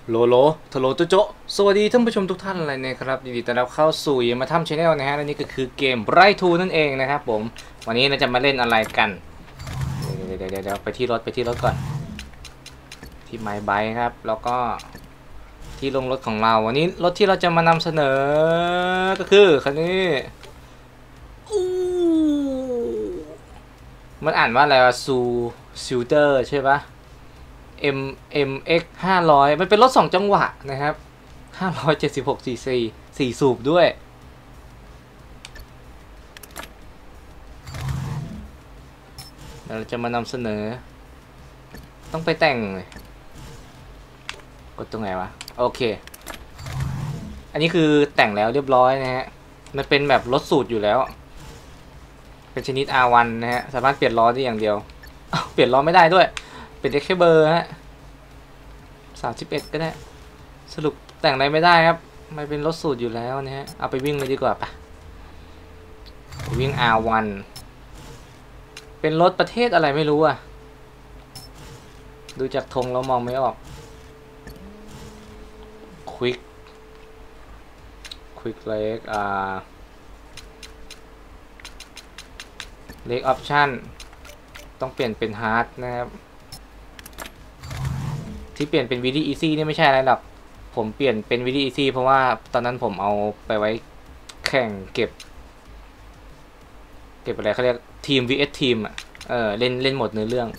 โลโลทโลตุโจสวัสดีท่านผู้ชมทุกท่านเลยนะครับยินดีต้อนรับเข้าสู่ยามาทำชาแนลนะฮะและนี่ก็คือเกมไบรท์ทูนั่นเองนะครับผมวันนี้เราจะมาเล่นอะไรกันเดี๋ยวไปที่รถก่อนที่ไมค์ไบค์ครับแล้วก็ที่ลงรถของเราวันนี้รถที่เราจะมานำเสนอก็คือคันนี้มันอ่านว่าอะไรวะซิลเตอร์ใช่ปะMX 500มันเป็นรถ2จังหวะนะครับ576 cc 4สูบด้วยเราจะมานำเสนอต้องไปแต่งเลยกดตรงไหนวะโอเคอันนี้คือแต่งแล้วเรียบร้อยนะฮะมันเป็นแบบรถสูตรอยู่แล้วเป็นชนิด R1 นะฮะสามารถเปลี่ยนล้อได้อย่างเดียวเปลี่ยนล้อไม่ได้ด้วยเปลี่ยนได้แค่เบอร์ฮะ31ก็ได้สรุปแต่งอะไรไม่ได้ครับมันเป็นรถสูตรอยู่แล้วนะฮะเอาไปวิ่งเลยดีกว่าปะไปวิ่ง R1 เป็นรถประเทศอะไรไม่รู้อะดูจากธงแล้วมองไม่ออก Quick Leg Leg Option ต้องเปลี่ยนเป็น Hard นะครับที่เปลี่ยนเป็น VD Easy นี่ไม่ใช่อะไรหรอกผมเปลี่ยนเป็น VD Easy เพราะว่าตอนนั้นผมเอาไปไว้แข่งเก็บอะไรเขาเรียกทีม vs ทีมอ่ะเล่นหมดเนื้อเรื่อง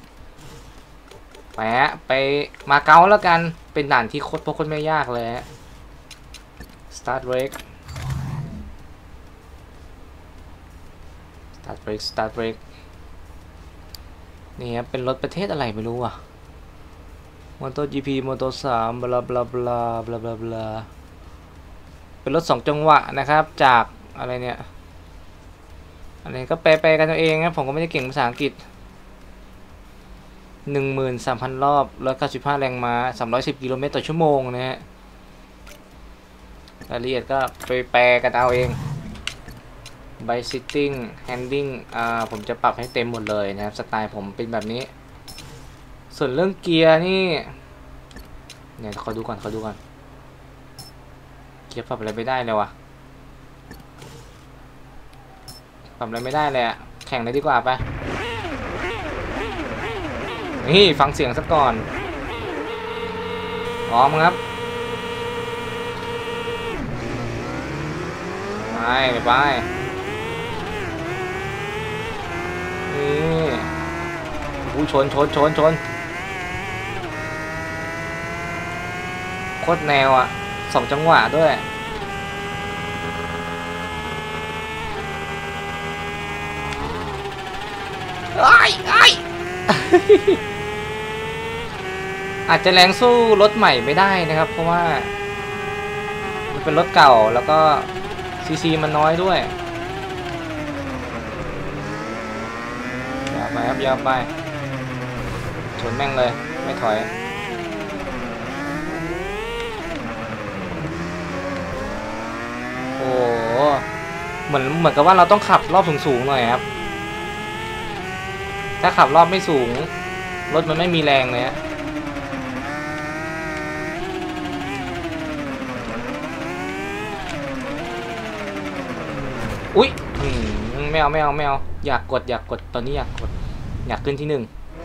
ไปมาเก๊าแล้วกันเป็นด่านที่โคตรไม่ยากเลย Start Brake นี่ครับเป็นรถประเทศอะไรไม่รู้อ่ะMotoGP Moto3 บลาบลาบลาบลาบลาบลาเป็นรถ2จังหวะนะครับจากอะไรเนี่ยอันนี้ก็แปลกันตัวเองนะผมก็ไม่ได้เก่งภาษาอังกฤษ 13,000 รอบ195แรงม้า310กิโลเมตรต่อชั่วโมงนะฮะรายละเอียดก็ไปแปลกันเอาเอง By Sitting Handling ผมจะปรับให้เต็มหมดเลยนะครับสไตล์ผมเป็นแบบนี้ส่วนเรื่องเกียร์นี่เนี่ยขอดูก่อนเกียร์ปรับอะไรไม่ได้เลยวะปรับอะไรไม่ได้เลยอะแข่งเลยดีกว่าไปนี่ฟังเสียงสักก่อนพร้อมครับไปนี่อู้ชนโคตรแนวอ่ะ2จังหวะด้วยอาจจะแรงสู้รถใหม่ไม่ได้นะครับเพราะว่ามันเป็นรถเก่าแล้วก็ซีมันน้อยด้วยอย่าไปครับอย่าไปชนแม่งเลยไม่ถอยโอ้เหมือนกับว่าเราต้องขับรอบสูงหน่อยครับถ้าขับรอบไม่สูงรถมันไม่มีแรงเลยฮะอุ๊ยไม่เอาอยากกดตอนนี้อยากขึ้นที่1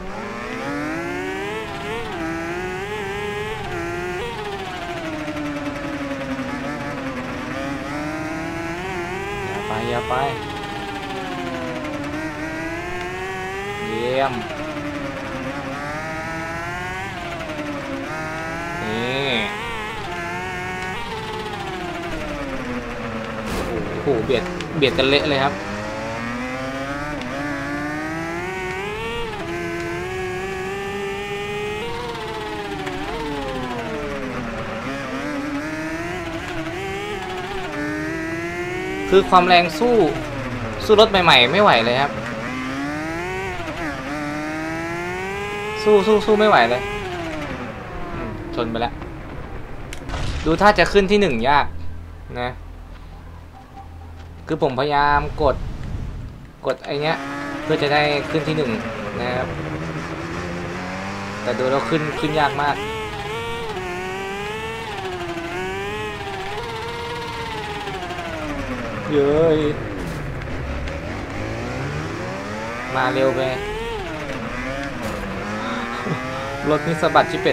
อย่าไปเยี่ยมนี่โอ้โหเบียดกันเละเลยครับคือความแรงสู้รถใหม่ๆไม่ไหวเลยครับสู้ไม่ไหวเลยชนไปแล้วดูถ้าจะขึ้นที่1ยากนะคือผมพยายามกดไอเนี้ยเพื่อจะได้ขึ้นที่1นะครับแต่ดูแล้วขึ้นยากมากเย้ยมาเร็วไปรถนี่สะบัดชิเป็ด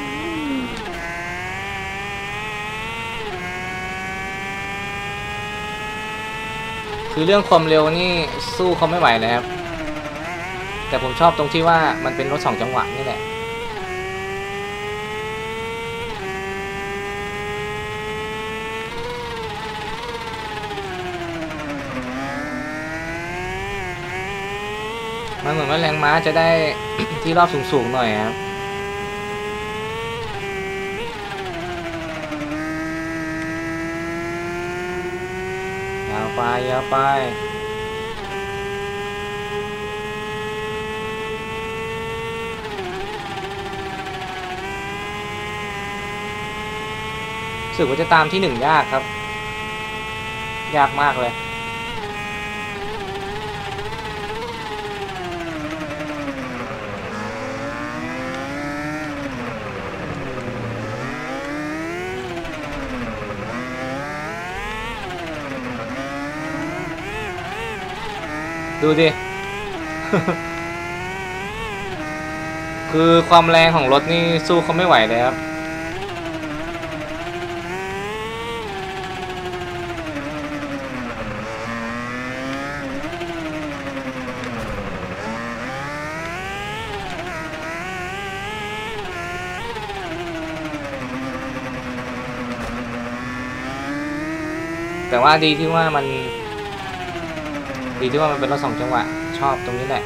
คือเรื่องความเร็วนี่สู้เขาไม่ไหวเลยครับแต่ผมชอบตรงที่ว่ามันเป็นรถ2 จังหวะนี่แหละมันเหมือนว่าแรงม้าจะได้ ที่รอบสูงๆหน่อยครับยาวไปยาวไปรู้สึกว่าจะตามที่1ยากครับยากมากเลยดูดิ คือความแรงของรถนี่สู้เขาไม่ไหวเลยครับแต่ว่าดีที่ว่ามันเป็นรถ2 จังหวะชอบตรงนี้แหละ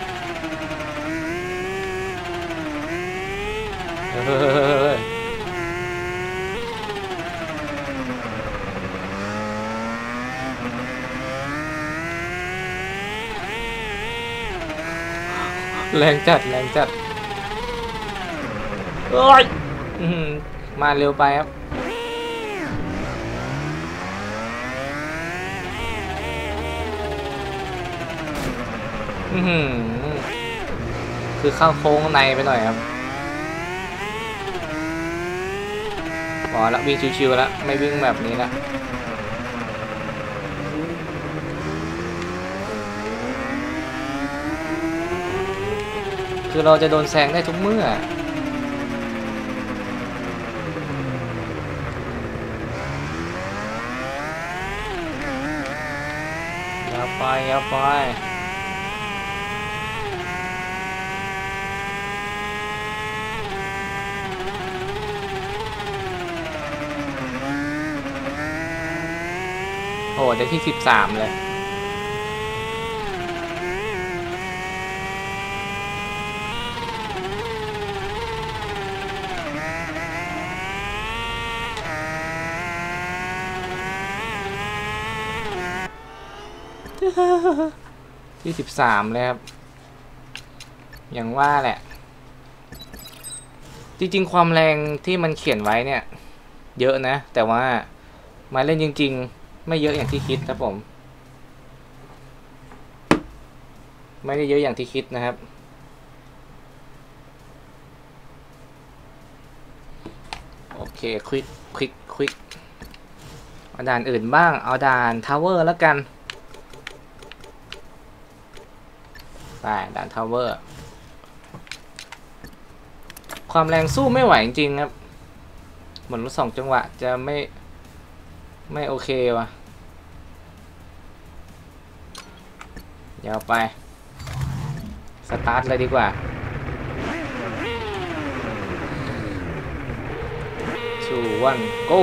แรงจัดแรงจัดโอ้ยมาเร็วไปครับคือเข้าโค้งในไปหน่อยครับพอละวิ่งชิวๆแล้วไม่วิ่งแบบนี้ละคือเราจะโดนแซงได้ทุกเมื่ออย่าไปอย่าไปโอ้ได้ที่13เลยที่13เลยครับอย่างว่าแหละจริงๆความแรงที่มันเขียนไว้เนี่ยเยอะนะแต่ว่ามาเล่นจริงๆไม่เยอะอย่างที่คิดครับผมไม่ได้เยอะอย่างที่คิดนะครับโอเคควิกเอาด่านอื่นบ้างเอาด่านทาวเวอร์แล้วกันไปด่านทาวเวอร์ความแรงสู้ไม่ไหวจริงๆครับเหมือนรถ2 จังหวะจะไม่โอเควะยาวไปสตาร์ทเลยดีกว่า2 1 go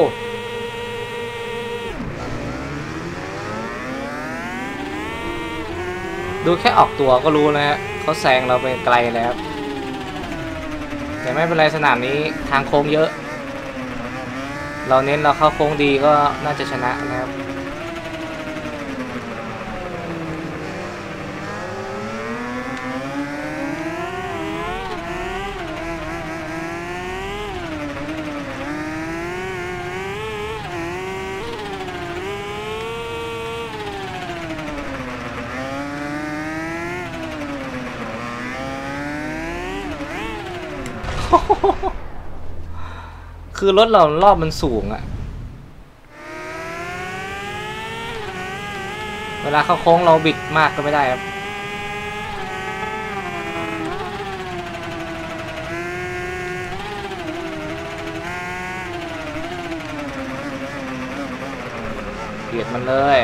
ดูแค่ออกตัวก็รู้นะฮะเขาแซงเราไปไกลแล้วแต่ไม่เป็นไรสนามนี้ทางโค้งเยอะเราเน้นเราเข้าโค้งดีก็น่าจะชนะนะครับคือรถเรารอบมันสูงอะเวลาเข้าโค้งเราบิดมากก็ไม่ได้ครับเบียดมันเลย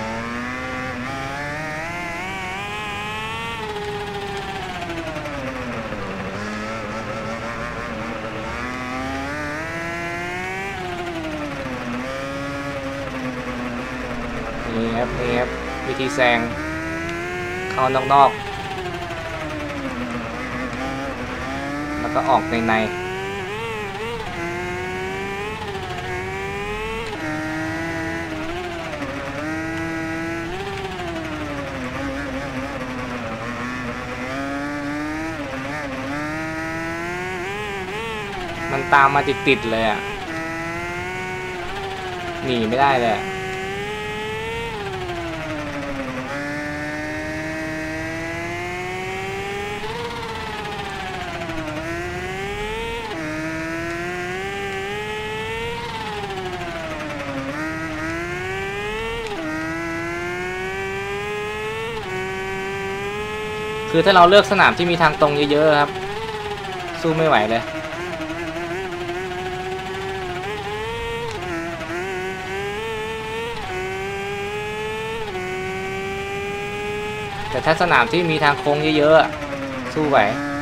นี่ครับนี่ครับวิธีแซงเข้านอกๆแล้วก็ออกในมันตามมาติดเลยอ่ะหนีไม่ได้เลยคือถ้าเราเลือกสนามที่มีทางตรงเยอะๆครับสู้ไม่ไหวเลยแต่ถ้าสนามที่มีทางโค้งเยอะๆสู้ไหว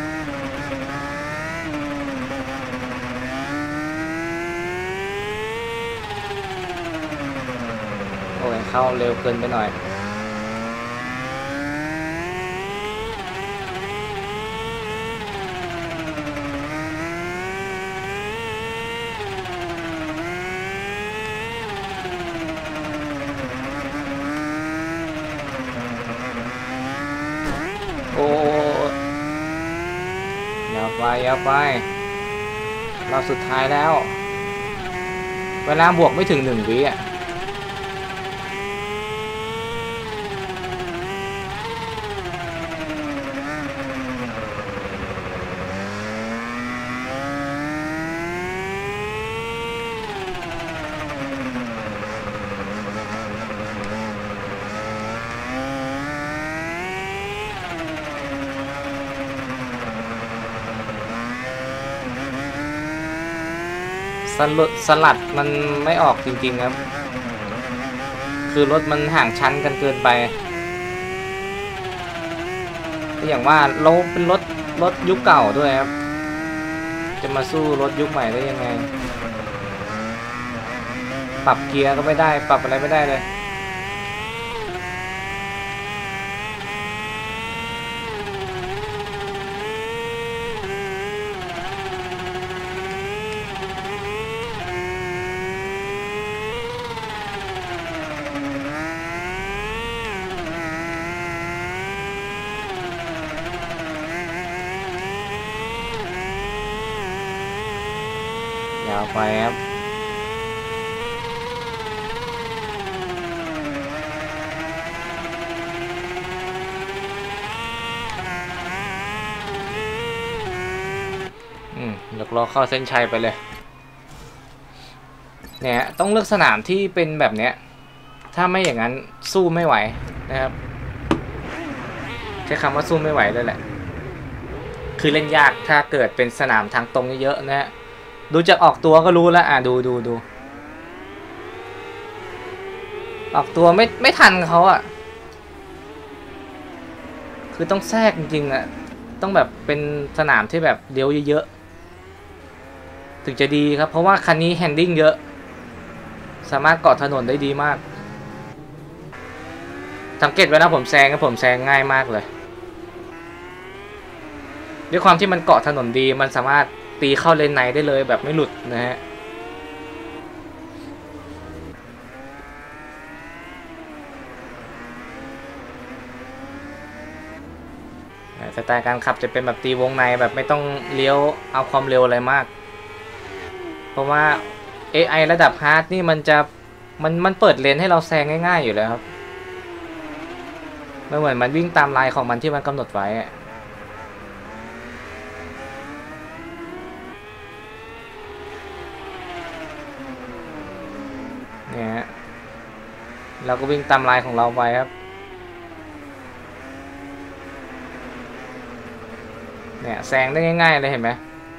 โอ้ยเข้าเร็วเกินไปหน่อยโอ้ยาวไปเราสุดท้ายแล้วเวลาบวกไม่ถึง1 วิอ่ะสลัดมันไม่ออกจริงๆครับคือรถมันห่างชั้นกันเกินไปอย่างว่าเราเป็นรถยุคเก่าด้วยครับจะมาสู้รถยุคใหม่ได้ยังไงปรับเกียร์ก็ไม่ได้ปรับอะไรไม่ได้เลยยาวไปครับเดี๋ยวรอเข้าเส้นชัยไปเลยเนี่ยต้องเลือกสนามที่เป็นแบบเนี้ยถ้าไม่อย่างนั้นสู้ไม่ไหวนะครับใช้คำว่าสู้ไม่ไหวเลยแหละคือเล่นยากถ้าเกิดเป็นสนามทางตรงเยอะๆนะฮะดูจากออกตัวก็รู้แล้วดูออกตัวไม่ทันเขาอ่ะคือต้องแทรกจริงๆอ่ะต้องแบบเป็นสนามที่แบบเลี้ยวเยอะๆถึงจะดีครับเพราะว่าคันนี้แฮนดิ้งเยอะสามารถเกาะถนนได้ดีมากสังเกตไว้นะผมแซงง่ายมากเลยด้วยความที่มันเกาะถนนดีมันสามารถตีเข้าเลนในได้เลยแบบไม่หลุดนะฮะสไตล์การขับจะเป็นแบบตีวงในแบบไม่ต้องเลี้ยวเอาความเร็วอะไรมากเพราะว่า AI ระดับฮาร์ดนี่มันเปิดเลนให้เราแซงง่ายๆอยู่แล้วครับไม่เหมือนมันวิ่งตามลายของมันที่มันกำหนดไว้เนี่ยเราก็วิ่งตามลายของเราไปครับเนี่ยแซงได้ง่ายๆเลยเห็นไหม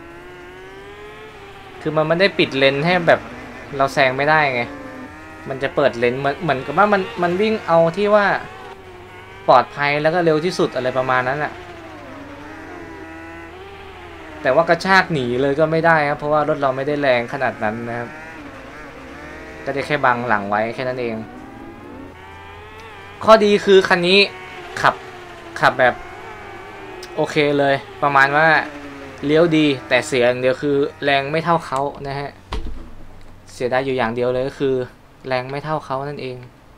คือมันไม่ได้ปิดเลนให้แบบเราแซงไม่ได้ไงมันจะเปิดเลนเหมือนกับว่ามันวิ่งเอาที่ว่าปลอดภัยแล้วก็เร็วที่สุดอะไรประมาณนั้นแหละแต่ว่ากระชากหนีเลยก็ไม่ได้ครับเพราะว่ารถเราไม่ได้แรงขนาดนั้นนะครับก็ได้แค่บังหลังไว้แค่นั้นเองข้อดีคือคันนี้ขับแบบโอเคเลยประมาณว่าเลี้ยวดีแต่เสียอย่างเดียวคือแรงไม่เท่าเขานะฮะเสียได้อยู่อย่างเดียวเลยก็คือแรงไม่เท่าเขานั่นเอง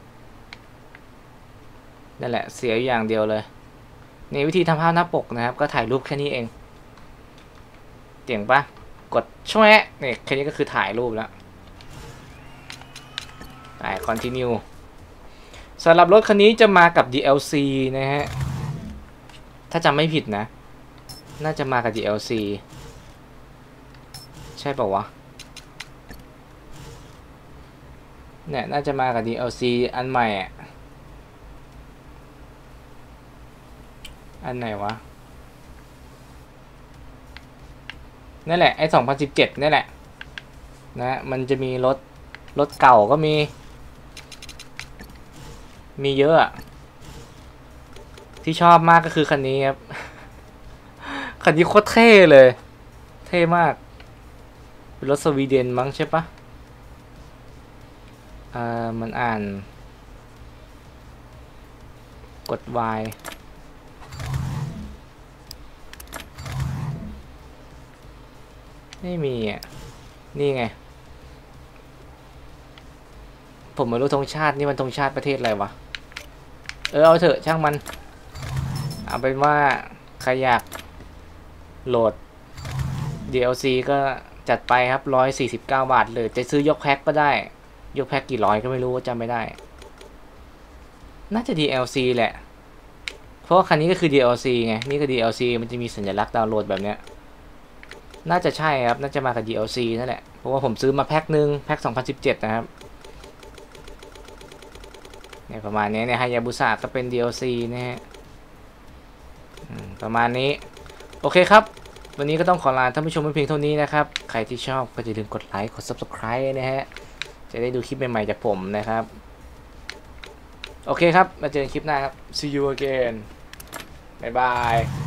นั่นแหละเสียอยู่อย่างเดียวเลยในวิธีทำภาพหน้าปกนะครับก็ถ่ายรูปแค่นี้เองเจ๋งปะกดช่วยเนี่ยแค่นี้ก็คือถ่ายรูปแล้วcontinue สำหรับรถคันนี้จะมากับ DLC นะฮะถ้าจำไม่ผิดนะน่าจะมากับ DLC ใช่ป่าวะเนี่ยน่าจะมากับ DLC อันใหม่อ่ะอันไหนวะนั่นแหละไอ้2017นี่แหละนะมันจะมีรถเก่าก็มีเยอะที่ชอบมากก็คือคันนี้ครับ คันนี้โคตรเท่เลยเท่มากเป็นรถสวีเดนมั้งใช่ปะมันอ่านกด Y ไม่มีอ่ะนี่ไงผมไม่รู้ธงชาตินี่มันธงชาติประเทศอะไรวะเอาเถอะช่างมันเอาเป็นว่าใครอยากโหลด DLC ก็จัดไปครับ149 บาทเลยจะซื้อยกแพ็คก็ได้ยกแพ็คกี่ร้อยก็ไม่รู้จำไม่ได้น่าจะ DLC แหละเพราะว่าคันนี้ก็คือ DLC ไงนี่ก็ DLC มันจะมีสัญลักษณ์ดาวน์โหลดแบบเนี้ยน่าจะใช่ครับน่าจะมากับ DLC นั่นแหละเพราะว่าผมซื้อมาแพ็คนึงแพ็ค2017นะครับเนี่ยประมาณนี้เนี่ยฮายาบุสะก็เป็น DLC นะฮะประมาณนี้โอเคครับวันนี้ก็ต้องขอลาท่านผู้ชมเพียงเท่านี้นะครับใครที่ชอบก็อย่าลืมกดไลค์กด Subscribe นะฮะจะได้ดูคลิปใหม่ๆจากผมนะครับโอเคครับมาเจอกันคลิปหน้าครับ see you again บ๊ายบาย